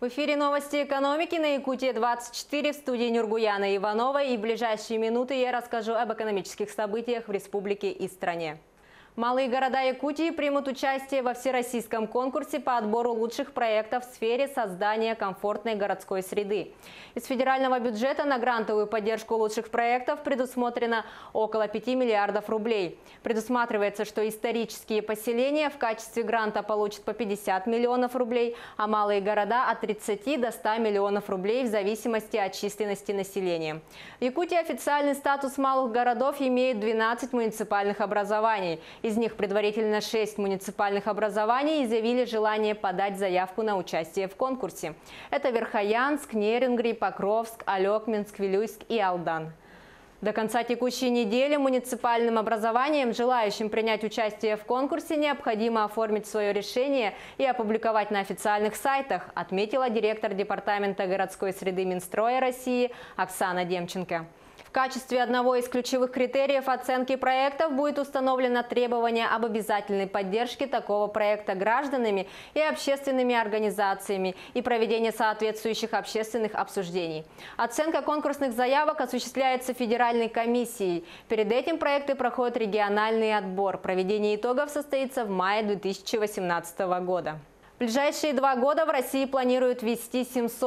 В эфире новости экономики на Якутии-24 в студии Нюргуяна Иванова. И в ближайшие минуты я расскажу об экономических событиях в республике и стране. Малые города Якутии примут участие во всероссийском конкурсе по отбору лучших проектов в сфере создания комфортной городской среды. Из федерального бюджета на грантовую поддержку лучших проектов предусмотрено около 5 миллиардов рублей. Предусматривается, что исторические поселения в качестве гранта получат по 50 миллионов рублей, а малые города от 30 до 100 миллионов рублей в зависимости от численности населения. В Якутии официальный статус малых городов имеет 12 муниципальных образований. Из них предварительно 6 муниципальных образований изъявили желание подать заявку на участие в конкурсе. Это Верхоянск, Нерюнгри, Покровск, Алекминск, Вилюйск и Алдан. До конца текущей недели муниципальным образованиям, желающим принять участие в конкурсе, необходимо оформить свое решение и опубликовать на официальных сайтах, отметила директор Департамента городской среды Минстроя России Оксана Демченко. В качестве одного из ключевых критериев оценки проектов будет установлено требование об обязательной поддержке такого проекта гражданами и общественными организациями и проведение соответствующих общественных обсуждений. Оценка конкурсных заявок осуществляется федеральной комиссией. Перед этим проекты проходят региональный отбор. Проведение итогов состоится в мае 2018 года. В ближайшие 2 года в России планируют ввести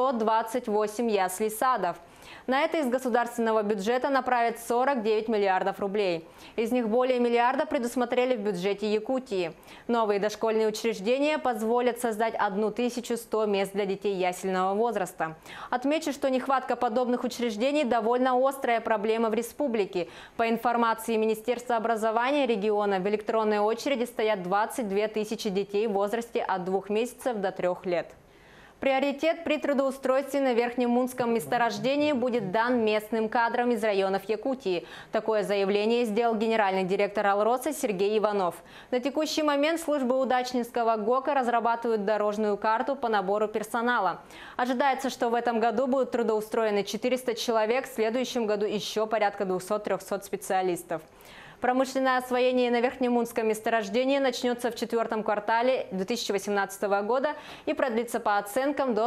728 яслей-садов. На это из государственного бюджета направят 49 миллиардов рублей. Из них более миллиарда предусмотрели в бюджете Якутии. Новые дошкольные учреждения позволят создать 1100 мест для детей ясельного возраста. Отмечу, что нехватка подобных учреждений довольно острая проблема в республике. По информации Министерства образования региона, в электронной очереди стоят 22 тысячи детей в возрасте от 2 месяцев до 3 лет. Приоритет при трудоустройстве на Верхнемунском месторождении будет дан местным кадрам из районов Якутии. Такое заявление сделал генеральный директор Алроса Сергей Иванов. На текущий момент службы Удачнинского ГОКа разрабатывают дорожную карту по набору персонала. Ожидается, что в этом году будут трудоустроены 400 человек, в следующем году еще порядка 200-300 специалистов. Промышленное освоение на Верхнемунском месторождении начнется в 4-м квартале 2018 года и продлится по оценкам до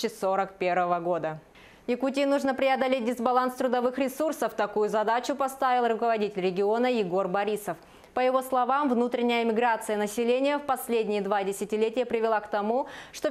2041 года. Якутии нужно преодолеть дисбаланс трудовых ресурсов. Такую задачу поставил руководитель региона Егор Борисов. По его словам, внутренняя миграция населения в последние 2 десятилетия привела к тому, что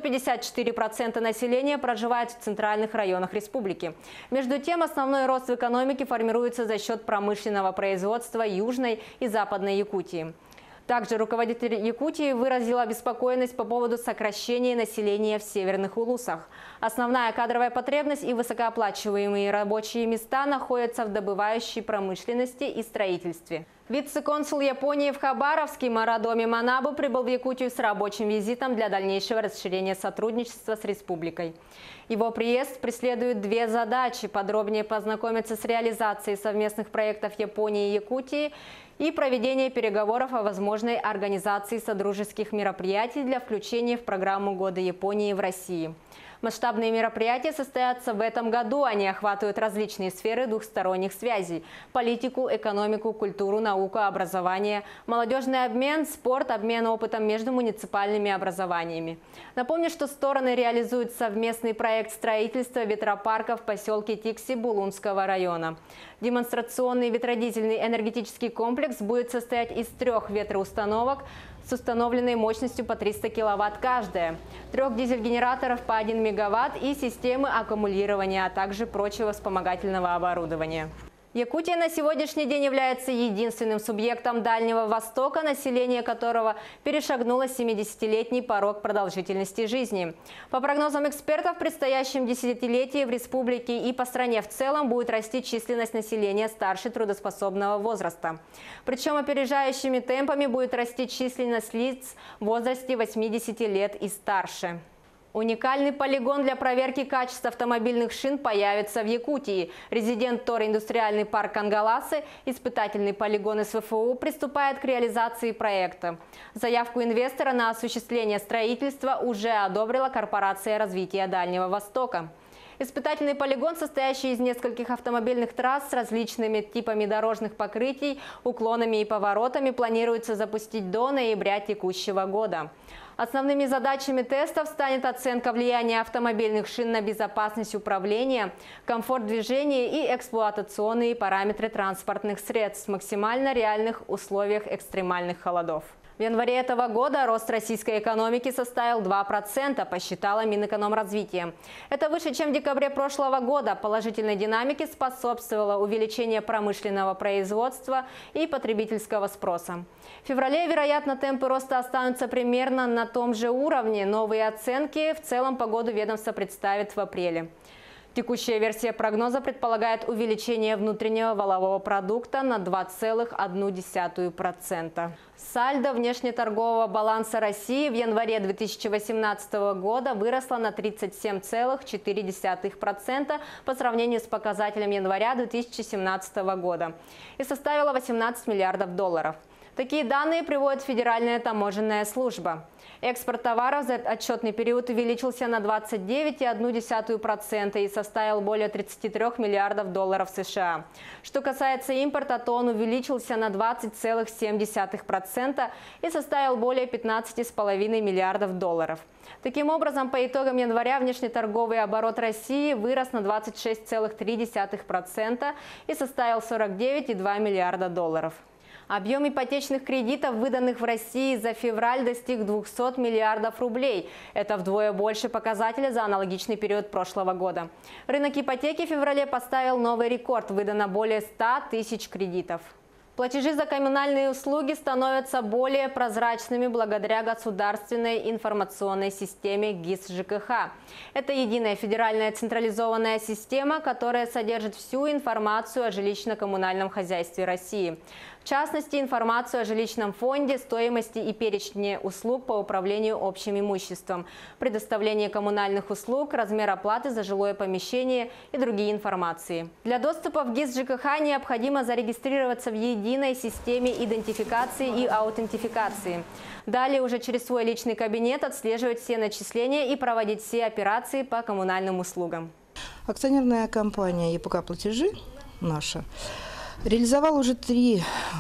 54% населения проживает в центральных районах республики. Между тем, основной рост в экономике формируется за счет промышленного производства Южной и Западной Якутии. Также руководитель Якутии выразил обеспокоенность по поводу сокращения населения в северных улусах. Основная кадровая потребность и высокооплачиваемые рабочие места находятся в добывающей промышленности и строительстве. Вице-консул Японии в Хабаровске Марадоми Манабу прибыл в Якутию с рабочим визитом для дальнейшего расширения сотрудничества с республикой. Его приезд преследует 2 задачи – подробнее познакомиться с реализацией совместных проектов Японии и Якутии и проведение переговоров о возможной организации содружеских мероприятий для включения в программу Года Японии в России. Масштабные мероприятия состоятся в этом году. Они охватывают различные сферы двухсторонних связей – политику, экономику, культуру, науку, образование, молодежный обмен, спорт, обмен опытом между муниципальными образованиями. Напомню, что стороны реализуют совместный проект строительства ветропарка в поселке Тикси Булунского района. Демонстрационный ветродизельный энергетический комплекс будет состоять из 3 ветроустановок с установленной мощностью по 300 киловатт каждая, 3 дизель-генераторов по 1 мегаватт и системы аккумулирования, а также прочего вспомогательного оборудования. Якутия на сегодняшний день является единственным субъектом Дальнего Востока, население которого перешагнуло 70-летний порог продолжительности жизни. По прогнозам экспертов, в предстоящем десятилетии в республике и по стране в целом будет расти численность населения старше трудоспособного возраста. Причем опережающими темпами будет расти численность лиц в возрасте 80 лет и старше. Уникальный полигон для проверки качества автомобильных шин появится в Якутии. Резидент ТОР «Индустриальный парк Кангаласы», испытательный полигон СВФУ, приступает к реализации проекта. Заявку инвестора на осуществление строительства уже одобрила Корпорация развития Дальнего Востока. Испытательный полигон, состоящий из нескольких автомобильных трасс с различными типами дорожных покрытий, уклонами и поворотами, планируется запустить до ноября текущего года. Основными задачами тестов станет оценка влияния автомобильных шин на безопасность управления, комфорт движения и эксплуатационные параметры транспортных средств в максимально реальных условиях экстремальных холодов. В январе этого года рост российской экономики составил 2%, посчитала Минэкономразвития. Это выше, чем в декабре прошлого года. Положительной динамике способствовало увеличение промышленного производства и потребительского спроса. В феврале, вероятно, темпы роста останутся примерно на том же уровне. Новые оценки в целом по году ведомство представит в апреле. Текущая версия прогноза предполагает увеличение внутреннего валового продукта на 2,1%. Сальдо внешнеторгового баланса России в январе 2018 года выросло на 37,4% по сравнению с показателем января 2017 года и составило 18 миллиардов долларов. Такие данные приводит Федеральная таможенная служба. Экспорт товаров за отчетный период увеличился на 29,1% и составил более 33 миллиардов долларов США. Что касается импорта, то он увеличился на 20,7% и составил более 15,5 миллиардов долларов. Таким образом, по итогам января внешнеторговый оборот России вырос на 26,3% и составил 49,2 миллиарда долларов. Объем ипотечных кредитов, выданных в России за февраль, достиг 200 миллиардов рублей. Это вдвое больше показателя за аналогичный период прошлого года. Рынок ипотеки в феврале поставил новый рекорд. Выдано более 100 тысяч кредитов. Платежи за коммунальные услуги становятся более прозрачными благодаря государственной информационной системе ГИС ЖКХ. Это единая федеральная централизованная система, которая содержит всю информацию о жилищно-коммунальном хозяйстве России. В частности, информацию о жилищном фонде, стоимости и перечне услуг по управлению общим имуществом, предоставление коммунальных услуг, размер оплаты за жилое помещение и другие информации. Для доступа в ГИС ЖКХ необходимо зарегистрироваться в единой системе идентификации и аутентификации. Далее уже через свой личный кабинет отслеживать все начисления и проводить все операции по коммунальным услугам. Акционерная компания ЕПК «Платежи» наша реализовала уже 3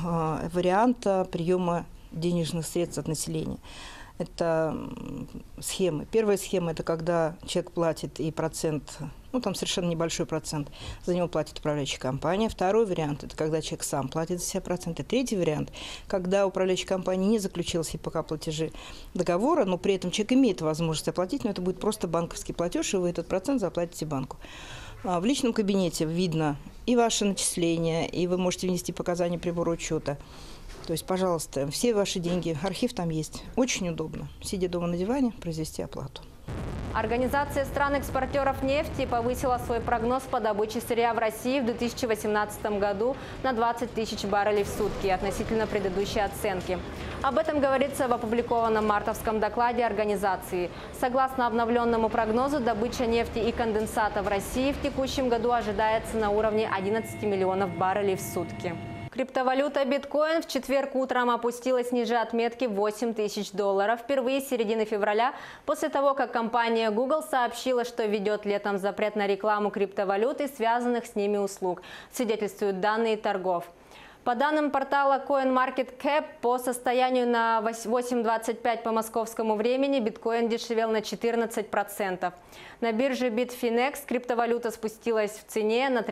варианта приема денежных средств от населения. Это схемы. Первая схема – это когда человек платит и процент, ну там совершенно небольшой процент, за него платит управляющая компания. Второй вариант – это когда человек сам платит за себя проценты. Третий вариант – когда управляющая компания не заключила с ЕПК «Платежи» договора, но при этом человек имеет возможность оплатить, но это будет просто банковский платеж, и вы этот процент заплатите банку. В личном кабинете видно и ваши начисления, и вы можете внести показания прибора учета. То есть, пожалуйста, все ваши деньги, архив там есть. Очень удобно, сидя дома на диване, произвести оплату. Организация стран-экспортеров нефти повысила свой прогноз по добыче сырья в России в 2018 году на 20 тысяч баррелей в сутки относительно предыдущей оценки. Об этом говорится в опубликованном мартовском докладе организации. Согласно обновленному прогнозу, добыча нефти и конденсата в России в текущем году ожидается на уровне 11 миллионов баррелей в сутки. Криптовалюта биткоин в четверг утром опустилась ниже отметки $8 тысяч впервые с середины февраля, после того, как компания Google сообщила, что введет летом запрет на рекламу криптовалют и связанных с ними услуг, свидетельствуют данные торгов. По данным портала CoinMarketCap, по состоянию на 8:25 по московскому времени биткоин дешевел на 14%. На бирже Bitfinex криптовалюта спустилась в цене на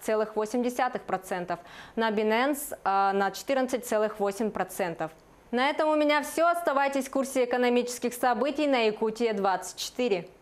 13,8%, на Binance на 14,8%. На этом у меня все. Оставайтесь в курсе экономических событий на Якутия 24.